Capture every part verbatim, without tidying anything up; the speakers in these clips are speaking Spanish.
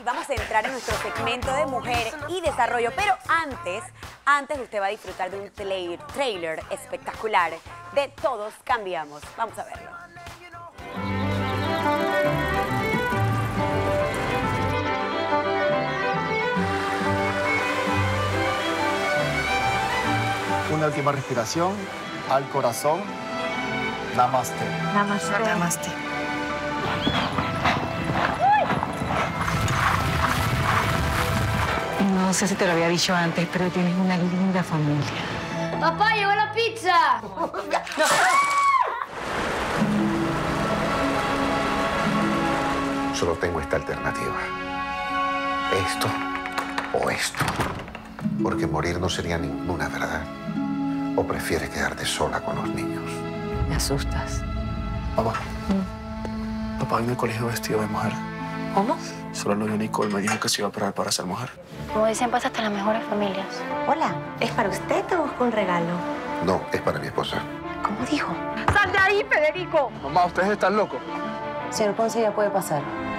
Y vamos a entrar en nuestro segmento de mujer y desarrollo, pero antes, antes usted va a disfrutar de un trailer, trailer espectacular de Todos Cambiamos. Vamos a verlo. Una última respiración al corazón. Namaste. Namaste. Namaste. No sé si te lo había dicho antes, pero tienes una linda familia. ¡Papá, llegó la pizza! Solo tengo esta alternativa. Esto o esto. Porque morir no sería ninguna verdad. ¿O prefieres quedarte sola con los niños? Me asustas. Mamá. ¿Mm? Papá en el colegio vestido de mujer. ¿Cómo? Solo lo de Nicole me dijo que se iba a operar para ser mujer. Como dicen, pasa hasta las mejores familias. Hola, ¿es para usted o busco un regalo? No, es para mi esposa. ¿Cómo dijo? ¡Sal de ahí, Federico! Mamá, ¿ustedes están locos? Señor Ponce, ya puede pasar.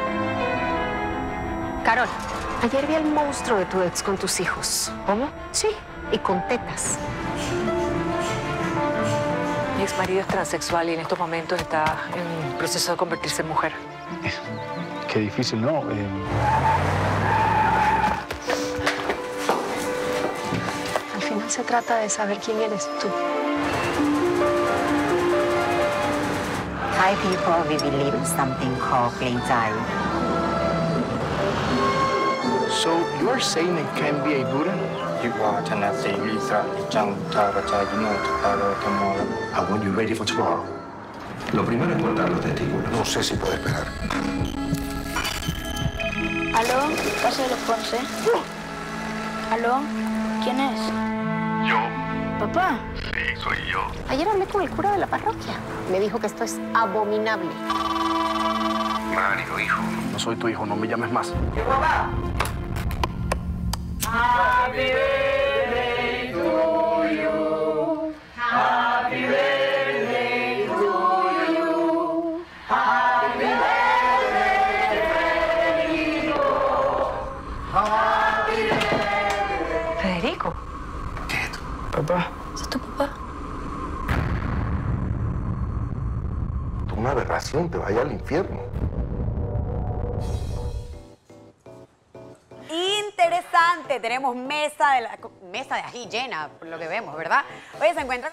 Carol, ayer vi al monstruo de tu ex con tus hijos. ¿Cómo? Sí, y con tetas. Mi ex marido es transexual y en estos momentos está en proceso de convertirse en mujer. Qué difícil, ¿no? Eh... Al final se trata de saber quién eres tú. Thai people we believe in something called plain Thai. So you're saying it can be a Buddha? I want you ready for tomorrow. Lo primero es cortar los testículos. No sé si puedo esperar. ¿Aló? ¿Casa de los Ponce? ¿Aló? ¿Quién es? Yo. ¿Papá? Sí, soy yo. Ayer hablé con el cura de la parroquia. Me dijo que esto es abominable. Mario, hijo. No soy tu hijo, no me llames más. Happy birthday to you. Happy birthday to you. Happy birthday, Federico. Happy birthday. ¿Federico? ¿Qué es esto? Papá. ¿Es tu papá? Tú una aberración, te vaya al infierno. Interesante, tenemos mesa de, la, mesa de ají llena, por lo que vemos, ¿verdad? Hoy se encuentra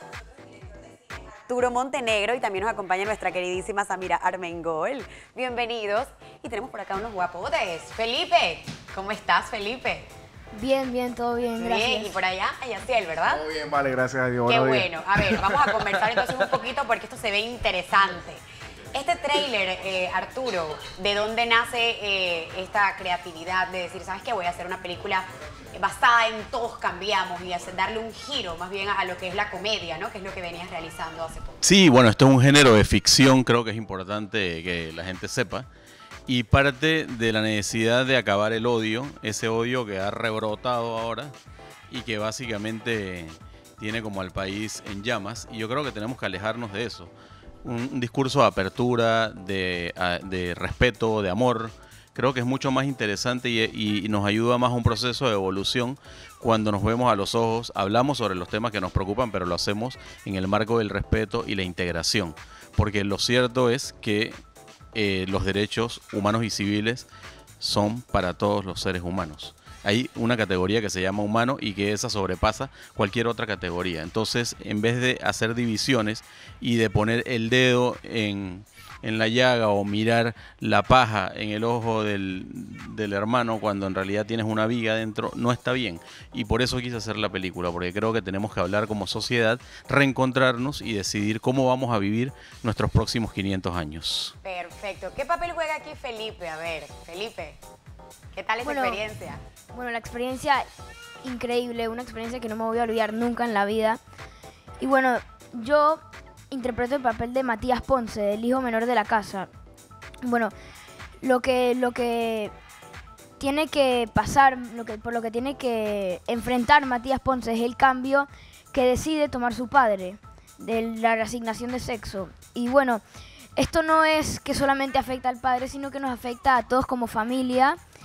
Arturo Montenegro y también nos acompaña nuestra queridísima Samira Armengol. Bienvenidos. Y tenemos por acá unos guapotes. Felipe, ¿cómo estás, Felipe? Bien, bien, todo bien, gracias. Bien, y por allá, Yaciel, ¿verdad? Todo bien, vale, gracias a Dios. Qué Buenos bueno. días. A ver, vamos a conversar entonces un poquito porque esto se ve interesante. Este tráiler, eh, Arturo, ¿de dónde nace eh, esta creatividad de decir, ¿sabes qué? Voy a hacer una película basada en Todos Cambiamos y hacer, darle un giro más bien a lo que es la comedia, ¿no? Que es lo que venías realizando hace poco. Sí, bueno, esto es un género de ficción, creo que es importante que la gente sepa. Y parte de la necesidad de acabar el odio, ese odio que ha rebrotado ahora y que básicamente tiene como al país en llamas. Y yo creo que tenemos que alejarnos de eso. Un, un discurso de apertura, de, de respeto, de amor. Creo que es mucho más interesante y, y nos ayuda más a un proceso de evolución cuando nos vemos a los ojos, hablamos sobre los temas que nos preocupan, pero lo hacemos en el marco del respeto y la integración. Porque lo cierto es que eh, los derechos humanos y civiles son para todos los seres humanos. Hay una categoría que se llama humano y que esa sobrepasa cualquier otra categoría. Entonces, en vez de hacer divisiones y de poner el dedo en, en la llaga o mirar la paja en el ojo del, del hermano cuando en realidad tienes una viga dentro, no está bien. Y por eso quise hacer la película, porque creo que tenemos que hablar como sociedad, reencontrarnos y decidir cómo vamos a vivir nuestros próximos quinientos años. Perfecto. ¿Qué papel juega aquí Felipe? A ver, Felipe, ¿qué tal esa Bueno, experiencia? Bueno, la experiencia increíble, una experiencia que no me voy a olvidar nunca en la vida. Y bueno, yo interpreto el papel de Matías Ponce, el hijo menor de la casa. Bueno, lo que, lo que tiene que pasar, lo que, por lo que tiene que enfrentar Matías Ponce es el cambio que decide tomar su padre de la reasignación de sexo. Y bueno, esto no es que solamente afecta al padre, sino que nos afecta a todos como familia.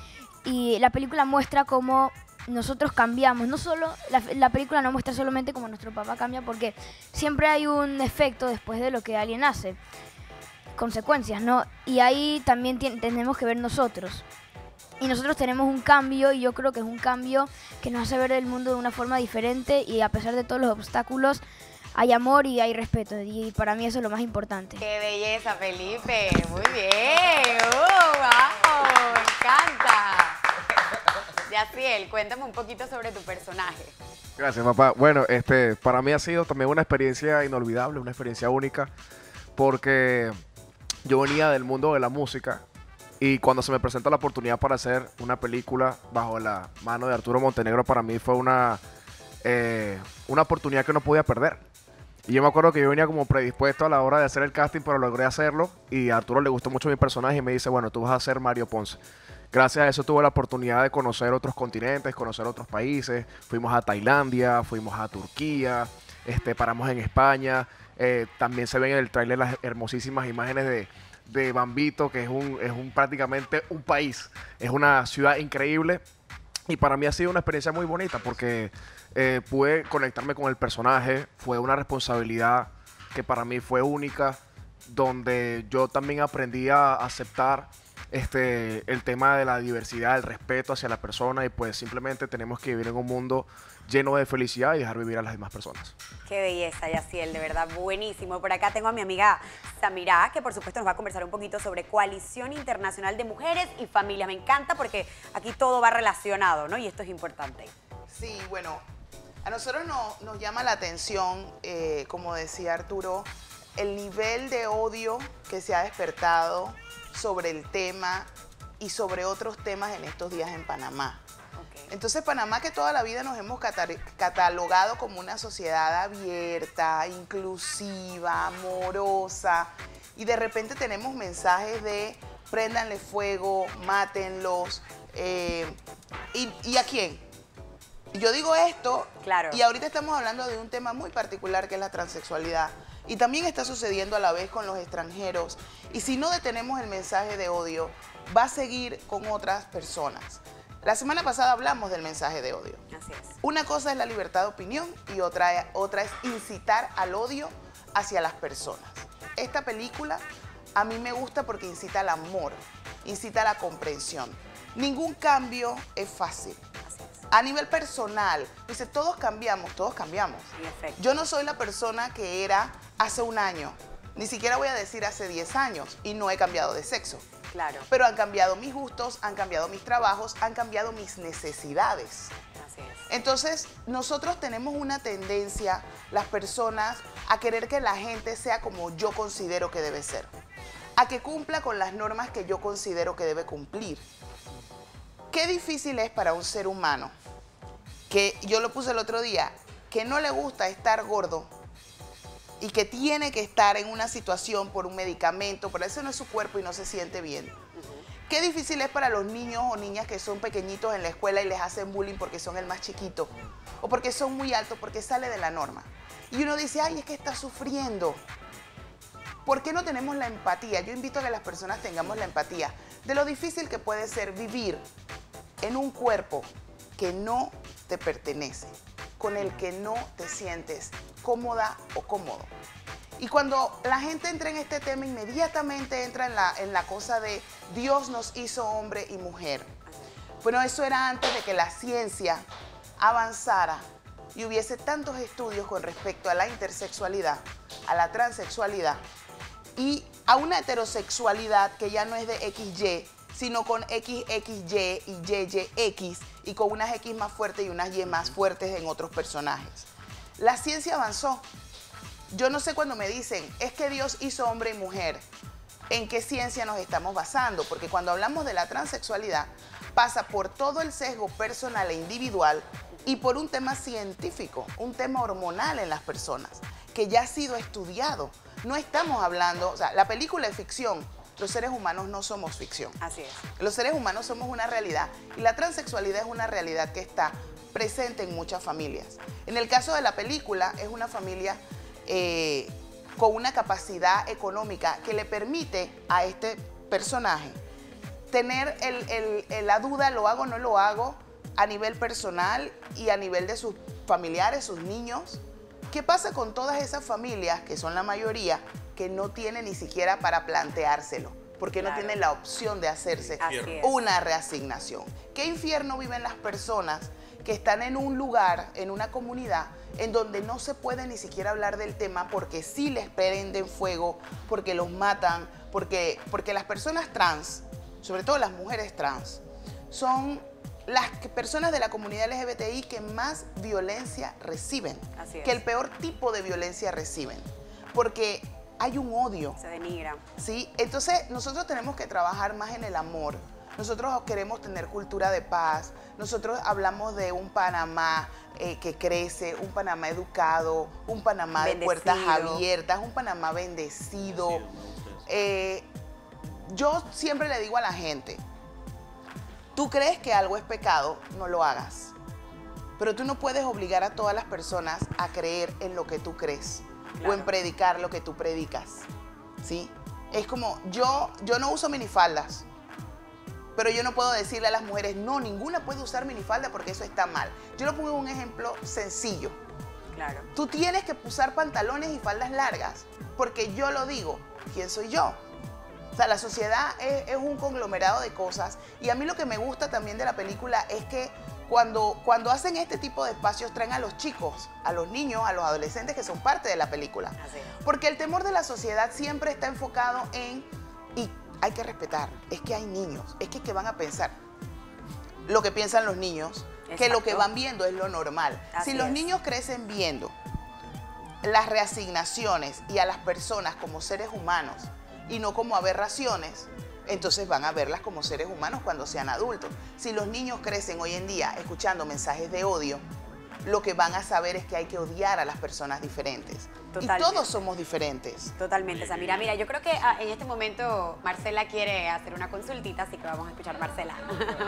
y la película muestra cómo nosotros cambiamos. No solo, la, la película no muestra solamente cómo nuestro papá cambia, porque siempre hay un efecto después de lo que alguien hace, consecuencias, ¿no? Y ahí también tenemos que ver nosotros. Y nosotros tenemos un cambio, y yo creo que es un cambio que nos hace ver el mundo de una forma diferente, y a pesar de todos los obstáculos, hay amor y hay respeto, y para mí eso es lo más importante. ¡Qué belleza, Felipe! Muy bien. ¡Uh, wow! ¡Me encanta! Yaciel, cuéntame un poquito sobre tu personaje. Gracias, papá. Bueno, este, para mí ha sido también una experiencia inolvidable, una experiencia única, porque yo venía del mundo de la música. Y cuando se me presenta la oportunidad para hacer una película bajo la mano de Arturo Montenegro, para mí fue una, eh, una oportunidad que no podía perder. Y yo me acuerdo que yo venía como predispuesto a la hora de hacer el casting, pero logré hacerlo. Y a Arturo le gustó mucho mi personaje y me dice, bueno, tú vas a ser Mario Ponce. Gracias a eso tuve la oportunidad de conocer otros continentes, conocer otros países. Fuimos a Tailandia, fuimos a Turquía, este, paramos en España. Eh, también se ven en el tráiler las hermosísimas imágenes de... de Bambito, que es un, es un prácticamente un país, es una ciudad increíble, y para mí ha sido una experiencia muy bonita porque eh, pude conectarme con el personaje. Fue una responsabilidad que para mí fue única, donde yo también aprendí a aceptar este, el tema de la diversidad, el respeto hacia la persona, y pues simplemente tenemos que vivir en un mundo lleno de felicidad y dejar vivir a las demás personas. Qué belleza, Yaciel, de verdad, buenísimo. Por acá tengo a mi amiga Samira, que por supuesto nos va a conversar un poquito sobre Coalición Internacional de Mujeres y Familia. Me encanta porque aquí todo va relacionado, ¿no? Y esto es importante. Sí, bueno, a nosotros no, nos llama la atención, eh, como decía Arturo, el nivel de odio que se ha despertado sobre el tema y sobre otros temas en estos días en Panamá. Entonces, Panamá, que toda la vida nos hemos catalogado como una sociedad abierta, inclusiva, amorosa, y de repente tenemos mensajes de préndanle fuego, mátenlos, eh, ¿y, ¿y a quién? Yo digo esto, claro. Y ahorita estamos hablando de un tema muy particular que es la transexualidad, y también está sucediendo a la vez con los extranjeros, y si no detenemos el mensaje de odio, va a seguir con otras personas. La semana pasada hablamos del mensaje de odio. Así es. Una cosa es la libertad de opinión y otra, otra es incitar al odio hacia las personas. Esta película a mí me gusta porque incita al amor, incita a la comprensión. Ningún cambio es fácil. Así es. A nivel personal, dice, todos cambiamos, todos cambiamos. En efecto. Yo no soy la persona que era hace un año, ni siquiera voy a decir hace diez años, y no he cambiado de sexo. Claro. Pero han cambiado mis gustos, han cambiado mis trabajos, han cambiado mis necesidades. Así es. Entonces, nosotros tenemos una tendencia, las personas, a querer que la gente sea como yo considero que debe ser. A que cumpla con las normas que yo considero que debe cumplir. Qué difícil es para un ser humano, que yo lo puse el otro día, que no le gusta estar gordo, y que tiene que estar en una situación por un medicamento, pero ese no es su cuerpo y no se siente bien. Uh-huh. Qué difícil es para los niños o niñas que son pequeñitos en la escuela y les hacen bullying porque son el más chiquito, o porque son muy altos, porque sale de la norma. Y uno dice, ay, es que está sufriendo. ¿Por qué no tenemos la empatía? Yo invito a que las personas tengamos la empatía de lo difícil que puede ser vivir en un cuerpo que no te pertenece, con el que no te sientes cómoda o cómodo. Y cuando la gente entra en este tema, inmediatamente entra en la, en la cosa de Dios nos hizo hombre y mujer. Bueno, eso era antes de que la ciencia avanzara y hubiese tantos estudios con respecto a la intersexualidad, a la transexualidad y a una heterosexualidad que ya no es de equis ye, sino con equis equis ye y ye ye equis, y con unas X más fuertes y unas Y más fuertes en otros personajes. La ciencia avanzó. Yo no sé cuando me dicen, es que Dios hizo hombre y mujer, ¿en qué ciencia nos estamos basando? Porque cuando hablamos de la transexualidad, pasa por todo el sesgo personal e individual y por un tema científico, un tema hormonal en las personas, que ya ha sido estudiado. No estamos hablando, o sea, la película es ficción, los seres humanos no somos ficción. Así es. Los seres humanos somos una realidad y la transexualidad es una realidad que está presente en muchas familias. En el caso de la película, es una familia eh, con una capacidad económica que le permite a este personaje tener el, el, el, la duda, lo hago o no lo hago, a nivel personal y a nivel de sus familiares, sus niños. ¿Qué pasa con todas esas familias, que son la mayoría, que no tienen ni siquiera para planteárselo? Porque claro, no tienen la opción de hacerse una reasignación. ¿Qué infierno viven las personas que están en un lugar, en una comunidad, en donde no se puede ni siquiera hablar del tema porque sí les prenden fuego, porque los matan, porque, porque las personas trans, sobre todo las mujeres trans, son las personas de la comunidad L G B T I que más violencia reciben, Así es. que el peor tipo de violencia reciben, porque hay un odio. Se denigra. ¿Sí? Entonces, nosotros tenemos que trabajar más en el amor. Nosotros queremos tener cultura de paz. Nosotros hablamos de un Panamá eh, que crece, un Panamá educado, un Panamá bendecido, de puertas abiertas, un Panamá bendecido. Eh, yo siempre le digo a la gente, tú crees que algo es pecado, no lo hagas. Pero tú no puedes obligar a todas las personas a creer en lo que tú crees. Claro. O en predicar lo que tú predicas, ¿sí? Es como, yo, yo no uso minifaldas, pero yo no puedo decirle a las mujeres, no, ninguna puede usar minifalda porque eso está mal. Yo le pongo un ejemplo sencillo. Claro. Tú tienes que usar pantalones y faldas largas, porque yo lo digo, ¿quién soy yo? O sea, la sociedad es, es un conglomerado de cosas, y a mí lo que me gusta también de la película es que Cuando, cuando hacen este tipo de espacios, traen a los chicos, a los niños, a los adolescentes que son parte de la película. Así es. Porque el temor de la sociedad siempre está enfocado en, y hay que respetar, es que hay niños, es que, que van a pensar lo que piensan los niños, Exacto. que lo que van viendo es lo normal. Así si los es. niños crecen viendo las reasignaciones y a las personas como seres humanos y no como aberraciones, entonces van a verlas como seres humanos cuando sean adultos. Si los niños crecen hoy en día escuchando mensajes de odio, lo que van a saber es que hay que odiar a las personas diferentes. Totalmente. Y todos somos diferentes. Totalmente, Samira. Mira, yo creo que ah, en este momento Marcela quiere hacer una consultita, así que vamos a escuchar a Marcela.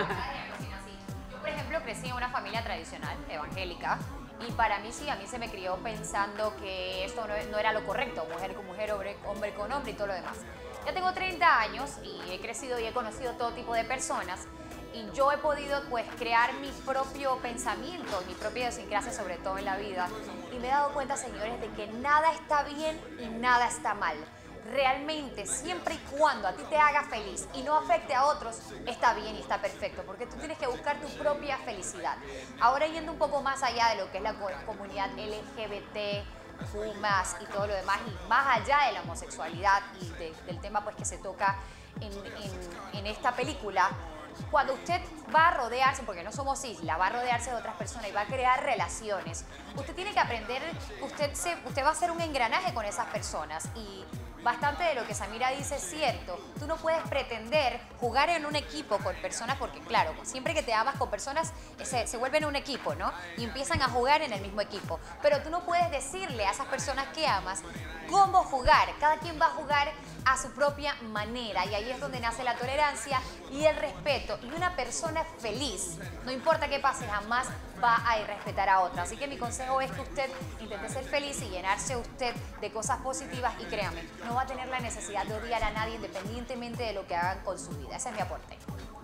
Yo, por ejemplo, crecí en una familia tradicional, evangélica, y para mí sí, a mí se me crió pensando que esto no, no era lo correcto, mujer con mujer, hombre, hombre con hombre y todo lo demás. Yo tengo treinta años y he crecido y he conocido todo tipo de personas, y yo he podido pues crear mi propio pensamiento, mi propia idiosincrasia, sobre todo en la vida, y me he dado cuenta, señores, de que nada está bien y nada está mal. Realmente, siempre y cuando a ti te haga feliz y no afecte a otros, está bien y está perfecto, porque tú tienes que buscar tu propia felicidad. Ahora, yendo un poco más allá de lo que es la comunidad L G B T más y todo lo demás, y más allá de la homosexualidad y de, del tema pues que se toca en, en, en esta película, cuando usted va a rodearse, porque no somos isla, va a rodearse de otras personas y va a crear relaciones, usted tiene que aprender, usted, se, usted va a hacer un engranaje con esas personas, y bastante de lo que Samira dice es cierto. Tú no puedes pretender jugar en un equipo con personas, porque claro, siempre que te amas con personas se, se vuelven un equipo, ¿no? Y empiezan a jugar en el mismo equipo. Pero tú no puedes decirle a esas personas que amas cómo jugar. Cada quien va a jugar a su propia manera, y ahí es donde nace la tolerancia y el respeto. Y una persona feliz, no importa qué pase, jamás va a irrespetar a otra. Así que mi consejo es que usted intente ser feliz y llenarse usted de cosas positivas, y créame, no va a tener la necesidad de odiar a nadie independientemente de lo que hagan con su vida. Ese es mi aporte.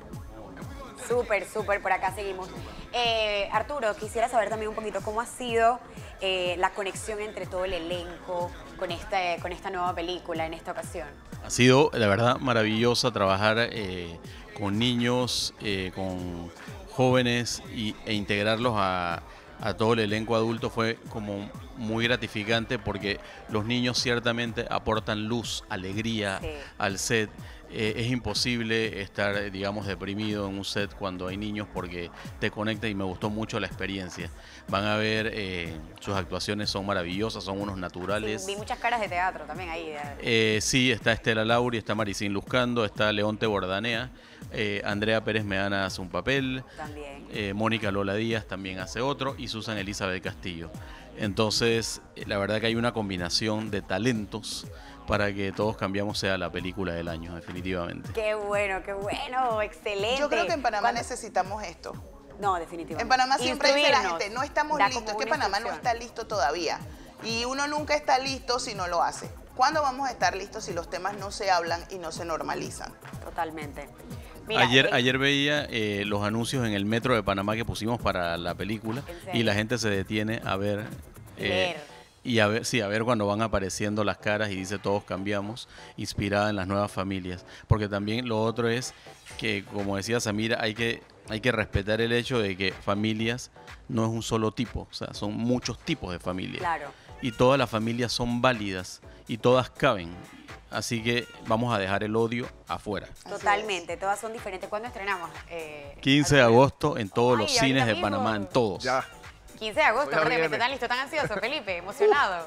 Súper, súper, por acá seguimos. Eh, Arturo, quisiera saber también un poquito cómo ha sido eh, la conexión entre todo el elenco con esta, con esta nueva película en esta ocasión. Ha sido, la verdad, maravillosa trabajar eh, con niños, eh, con jóvenes y, e integrarlos a, a todo el elenco adulto. Fue como muy gratificante, porque los niños ciertamente aportan luz, alegría sí. al set. Eh, es imposible estar, digamos, deprimido en un set cuando hay niños, porque te conecta, y me gustó mucho la experiencia. Van a ver, eh, sus actuaciones son maravillosas, son unos naturales. Sí, vi muchas caras de teatro también ahí. Eh, sí, está Estela Lauri, está Maricín Luzcando, está Leonte Bordanea, eh, Andrea Pérez Meana hace un papel, también. Eh, Mónica Lola Díaz también hace otro, y Susan Elizabeth Castillo. Entonces, la verdad que hay una combinación de talentos para que Todos Cambiamos sea la película del año, definitivamente. Qué bueno, qué bueno, excelente. Yo creo que en Panamá ¿Cuándo? necesitamos esto. No, definitivamente. En Panamá siempre dice la gente, no estamos da listos, es como que una Panamá no instrucción. está listo todavía. Y uno nunca está listo si no lo hace. ¿Cuándo vamos a estar listos si los temas no se hablan y no se normalizan? Totalmente. Mira, ayer, el- ayer veía eh, los anuncios en el metro de Panamá que pusimos para la película ¿En serio? y la gente se detiene a ver eh, Leer. y a ver, sí, a ver cuando van apareciendo las caras y dice todos cambiamos, inspirada en las nuevas familias. Porque también lo otro es que, como decía Samira, hay que, hay que respetar el hecho de que familias no es un solo tipo, o sea, son muchos tipos de familias. Claro. Y todas las familias son válidas y todas caben. Así que vamos a dejar el odio afuera. Totalmente, todas son diferentes. ¿Cuándo estrenamos? Eh, quince de agosto en todos Ay, los cines ahorita de Panamá, mismo. en todos. Ya. quince de agosto, Ya hombre, me viene. tan listo, tan ansioso, Felipe, emocionado.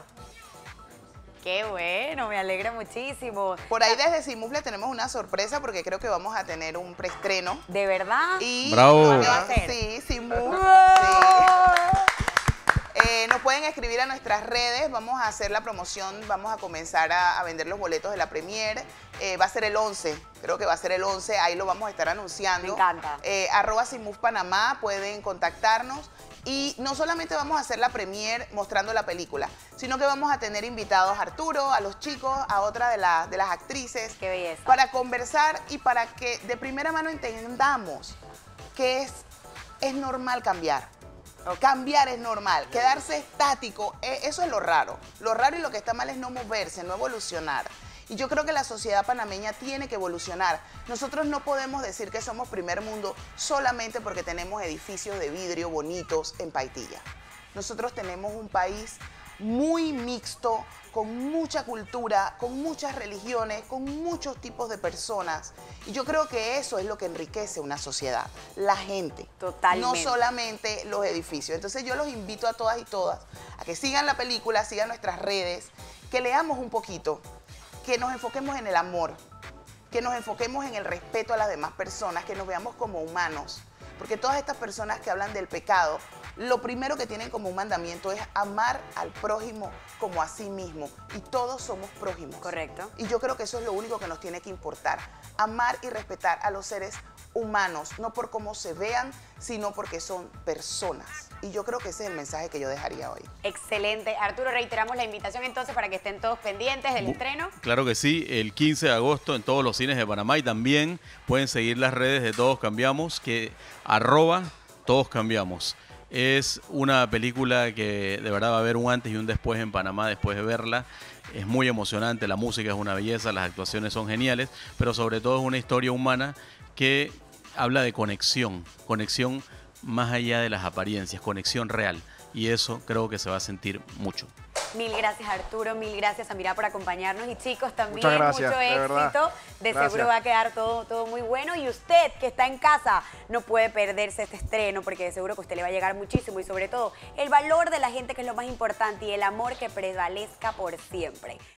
Qué bueno, me alegra muchísimo. Por ahí desde Simufle tenemos una sorpresa porque creo que vamos a tener un preestreno. ¿De verdad? Y Bravo. ¿Qué va a ser? Sí, Simuf. Sí. Eh, nos pueden escribir a nuestras redes, vamos a hacer la promoción, vamos a comenzar a, a vender los boletos de la premiere. Eh, va a ser el once, creo que va a ser el once, ahí lo vamos a estar anunciando. Me encanta. Eh, arroba Simuf Panamá, pueden contactarnos. Y no solamente vamos a hacer la premiere mostrando la película, sino que vamos a tener invitados a Arturo, a los chicos, a otra de, la- de las actrices. Qué belleza. Para conversar y para que de primera mano entendamos que es, es normal cambiar. Cambiar es normal. Quedarse estático, eh, eso es lo raro. Lo raro y lo que está mal es no moverse, no evolucionar. Y yo creo que la sociedad panameña tiene que evolucionar. Nosotros no podemos decir que somos primer mundo solamente porque tenemos edificios de vidrio bonitos en Paitilla. Nosotros tenemos un país muy mixto, con mucha cultura, con muchas religiones, con muchos tipos de personas. Y yo creo que eso es lo que enriquece una sociedad, la gente. Totalmente. No solamente los edificios. Entonces yo los invito a todas y todas a que sigan la película, sigan nuestras redes, que leamos un poquito, que nos enfoquemos en el amor, que nos enfoquemos en el respeto a las demás personas, que nos veamos como humanos. Porque todas estas personas que hablan del pecado, lo primero que tienen como un mandamiento es amar al prójimo como a sí mismo. Y todos somos prójimos. Correcto. Y yo creo que eso es lo único que nos tiene que importar. Amar y respetar a los seres humanos, no por cómo se vean, sino porque son personas. Y yo creo que ese es el mensaje que yo dejaría hoy. Excelente. Arturo, reiteramos la invitación entonces para que estén todos pendientes del Bu- estreno. Claro que sí, el quince de agosto en todos los cines de Panamá y también pueden seguir las redes de Todos Cambiamos, que arroba Todos Cambiamos. Es una película que de verdad va a haber un antes y un después en Panamá después de verla. Es muy emocionante, la música es una belleza, las actuaciones son geniales, pero sobre todo es una historia humana que habla de conexión, conexión más allá de las apariencias, conexión real. Y eso creo que se va a sentir mucho. Mil gracias, Arturo. Mil gracias, Samira, por acompañarnos. Y chicos, también Muchas gracias, mucho de éxito. verdad. De Gracias. seguro va a quedar todo, todo muy bueno. Y usted, que está en casa, no puede perderse este estreno, porque de seguro que a usted le va a llegar muchísimo. Y sobre todo, el valor de la gente, que es lo más importante, y el amor que prevalezca por siempre.